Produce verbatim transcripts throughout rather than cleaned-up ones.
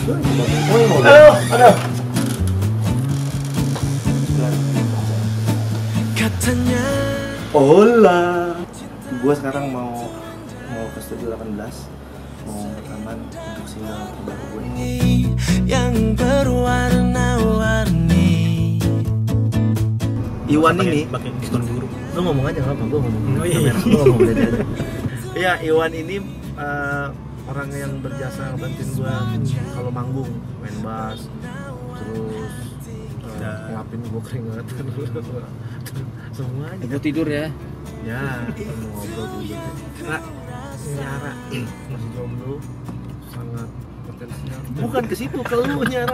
Aduh, aduh. Katanya Hola. Gua sekarang mau mau ke studio delapan belas. Mau rekaman untuk single baru gue. yang berwarna-warni. Iwan ini pakai diskon guru. lu ngomong aja nggak apa, gue ngomong Oh, iya. kamera, lu ngomong aja. Iya, Iwan ini uh, orang yang berjasa bantuin gue kalau manggung, main bass, terus uh, ngelapin gue keringat, semuanya. Ibu tidur ya? Ya, kita mau ngobrol dulu. Nah, Nyara masih jomblo, sangat potensial. Bukan ke situ, ke lu Nyara.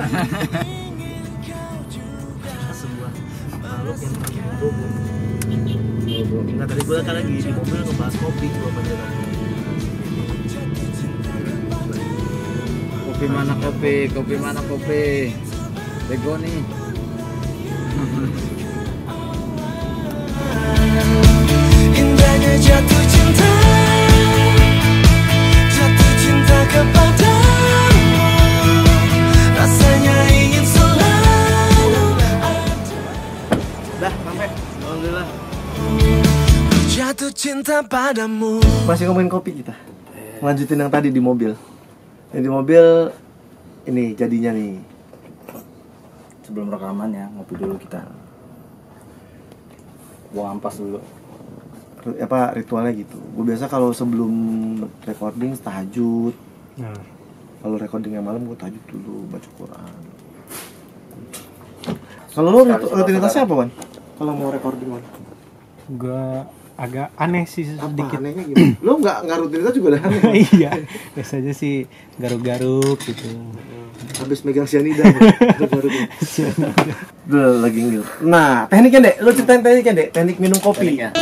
Sebuah makhluk yang paling jomblo. Nah, tadi gue kan lagi di mobil ngebahas kopi gue sama dia. Kopi mana kopi? Kopi mana kopi? Bego nih. Indahnya jatuh cinta, jatuh cinta kepadamu. Rasanya ingin selalu ada. Dah, sampai. Alhamdulillah. Ku jatuh cinta padamu. Masih ngomongin kopi kita. Lanjutin yang tadi di mobil. Yang di mobil ini jadinya nih. Sebelum rekaman ya, ngopi dulu kita. Buang ampas dulu. Apa ritualnya gitu. Gue biasa kalau sebelum recording tahajud. Nah, Kalau recordingnya malam gue tahajud dulu, baca Quran. Kalau lo ritu- rutinitasnya apa, Wan? Kalau mau recording, Wan? gua agak aneh sih Apa sedikit. anehnya gitu? Lo nggak nggak rutinitas juga udah aneh. Iya, biasanya sih garuk-garuk gitu. Habis megang cyanida. Udah lagi ngil. Nah, tekniknya dek, lo ceritain tekniknya dek, teknik minum kopi. Tekniknya.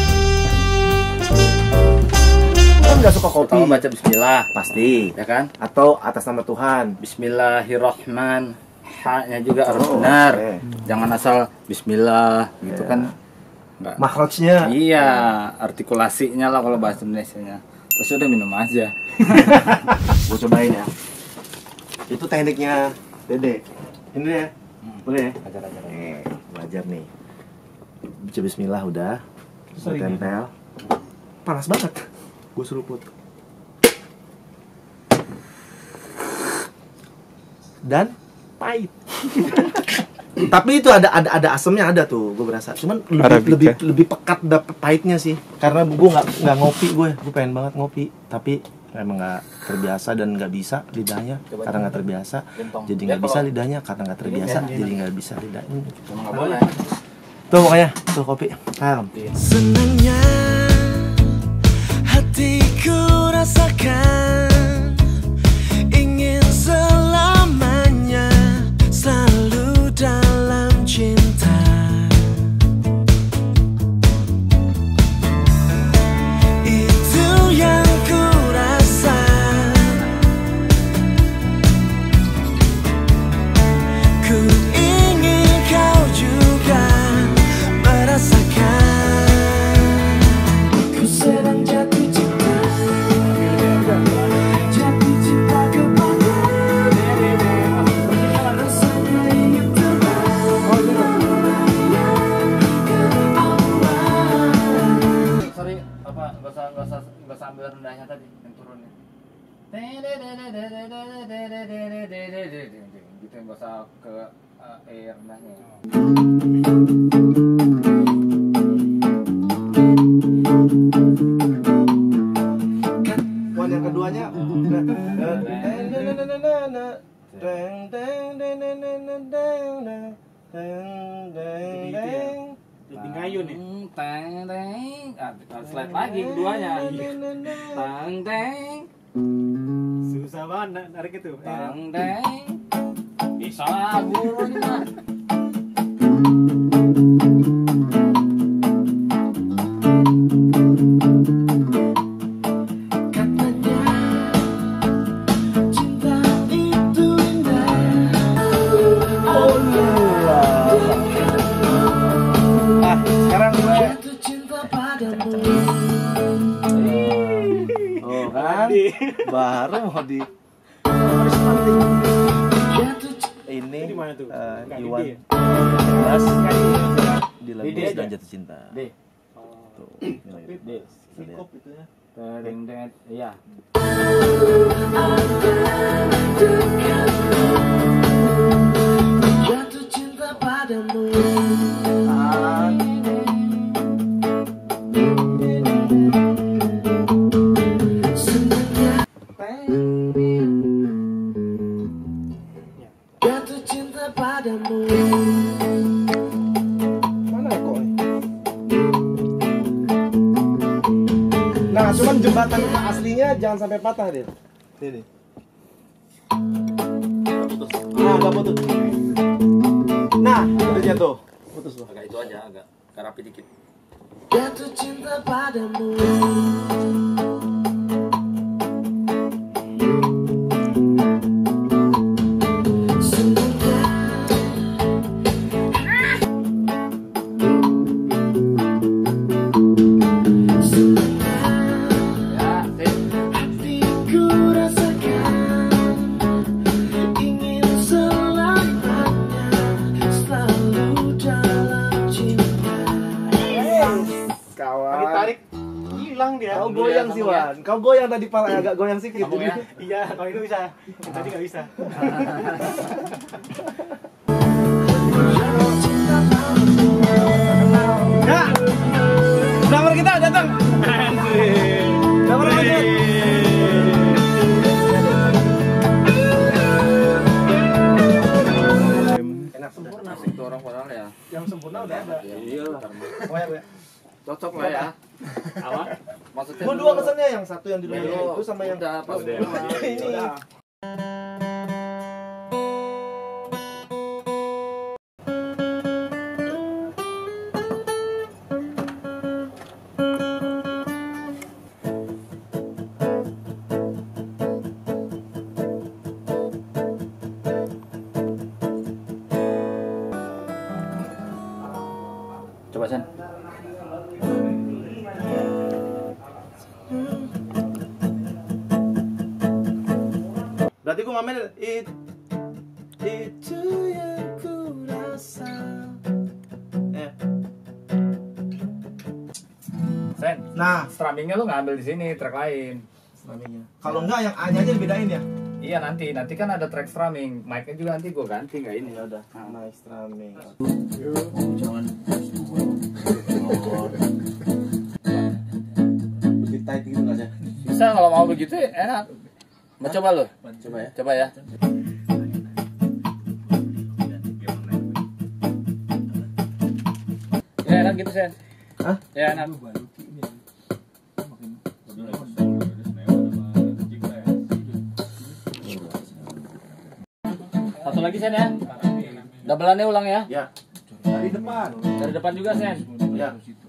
Kan nggak suka kopi. Pertama baca bismillah, Pasti. ya kan? Atau atas nama Tuhan. Bismillahirrahman. Ha-nya juga harus benar. oke. Jangan asal bismillah gitu Ya. kan. Enggak. Makhrajnya. Iya, artikulasinya lah kalau bahasa Indonesianya. Terus udah minum aja. Gue cobain ya. Itu tekniknya Dede. Ini ya. Boleh ya? Ajar-ajar. Nih, belajar nih. Baca bismillah udah. Gue Sering ya? tempel. Panas banget. Gue seruput. Dan pahit. Tapi itu ada ada ada asemnya ada tuh, gue berasa. Cuman lebih Arabica. lebih lebih pekat dapet pahitnya sih. Karena gue nggak nggak ngopi gue, gue pengen banget ngopi. Tapi emang nggak terbiasa dan nggak bisa lidahnya Coba karena nggak terbiasa. Gentong. Jadi Ya, nggak bisa kalau- lidahnya karena nggak terbiasa. Jadi nggak bisa lidahnya. Cuma nggak boleh. Tuh pokoknya tuh kopi. Kalem. Senangnya hatiku rasakan, ingin selamanya selalu dalam cinta. Itu yang ku rasa. Ku ingin kau juga merasakan. Ku sedang jatuh cinta, jatuh cinta kepadamu. Rasanya ingin terbang. Sorry, apa nggak usah nggak usah nggak usah ambil rendahnya tadi yang turunnya. Gitu nggak usah ke uh, E rendahnya. Wan yang keduanya Jadi ngayu nih. Teng teng, ah, slide lagi keduanya. Teng teng, Susah banget narik itu. teng teng. Bisa lah guru ini mah. Katanya cinta itu indah. Ah, sekarang gue Jatuh cinta padamu. oh kan baru mau di Ini Di mana tuh? eh, Bukan, Iwan di D. Bebas Di D dilebus aja. dan jatuh cinta. D. Tuh, ini. D. Lihat. Teng teng iya. Jatuh cinta padamu. Sebenarnya jatuh cinta padamu. Mana kok? Nah, cuman jembatan aslinya jangan sampai patah dia. Sini. Nah, enggak putus. Nah, udah jatuh. Putus loh. Agak itu aja, agak rapi dikit. Jatuh cinta padamu. Ya, sip. Hatiku rasakan ingin selamanya selalu dalam cinta. Kawan. Ditarik hilang dia. Kau goyang sih Wan. Kau goyang tadi pala agak goyang sedikit. Sambung ya. Iya, kalau itu bisa. Tadi nggak bisa. Ya. Drummer kita datang. Drummer lanjut. Enak sempurna. Asik tuh orang padahal ya. Yang sempurna udah ada. Iya lah. Oh ya, Bu, ya. Cocok lah ya. Apa? Maksudnya Gua dua pesannya, yang satu yang di rumah Belum. itu sama yang Udah, pas udah. semua. Ini. Coba Sen. Berarti gua ngamen it itu yang ku rasa. Eh. Sen. Nah, Strummingnya lu ngambil di sini, track lain. namanya. Kalau enggak yang A-nya aja dibedain ya. Iya nanti, nanti kan ada track strumming. Mic-nya juga nanti gua ganti nggak ini. Ya udah. Nice strumming. Jangan. Lebih tight gitu enggak sih? Bisa kalau mau begitu enak. Mau coba lu? Coba ya. Coba ya. Ya enak gitu Sen. Hah? Ya enak. Satu lagi Sen ya. Doubleannya ulang ya. Ya. Dari depan. Dari depan juga Sen. Ya.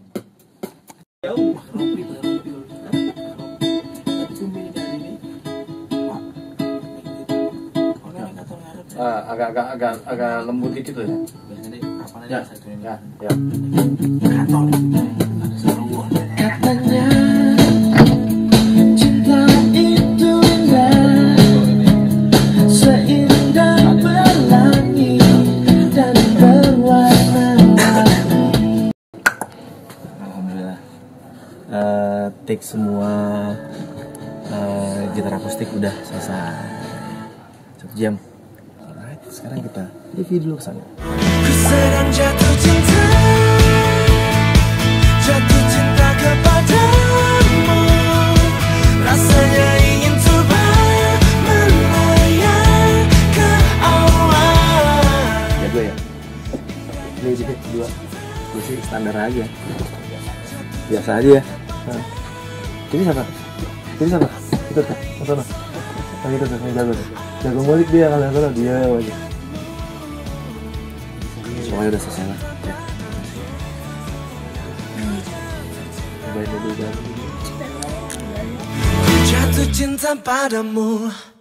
Ah, agak agak agak agak lembut dikit tuh ya. Ya, ya, ya. Katanya cinta itu indah, seindah pelangi dan berwarna-warni. Alhamdulillah. Eh, take semua eh, gitar akustik udah selesai. Satu jam. Alright, sekarang kita review dulu kesana. Ku sedang jatuh cinta, jatuh cinta kepadamu. Rasanya ingin coba melayang ke awal. Jago ya. Ini juga dua. Gue sih standar aja. Biasa aja ya. Nah. Jadi siapa? Jadi siapa? Itu tuh, ke sana. Yang itu tuh, yang jago tuh. Jago ngulik dia kalau yang sana dia aja. Semuanya udah selesai lah. Ya. Hmm. Cobain dulu dulu. Jatuh cinta padamu.